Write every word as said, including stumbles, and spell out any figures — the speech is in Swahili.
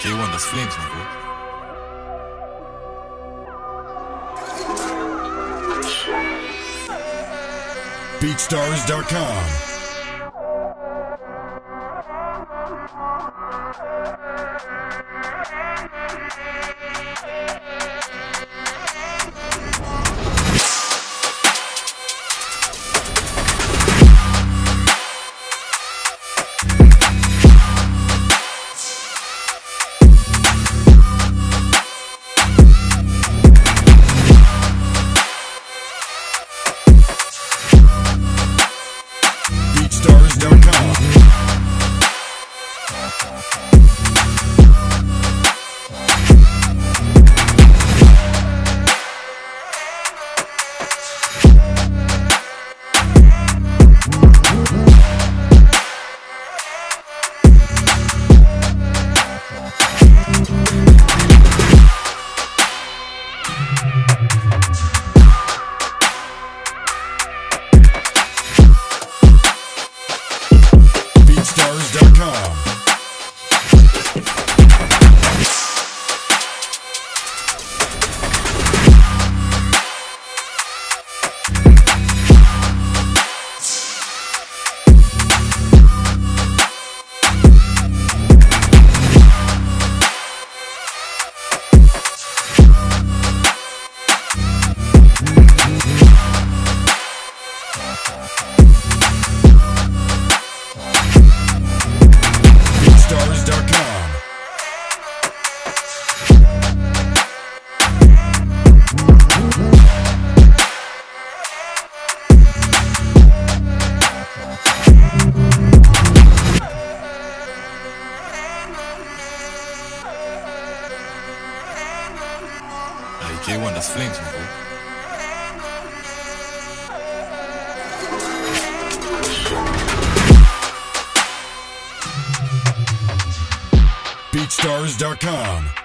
K one, das Flames, man, bro. Beatstars dot com. Beatstars dot com. Beatstars dot com. Beatstars dot com. Hey, K one, das Flames, man, bro. Beatstars dot com.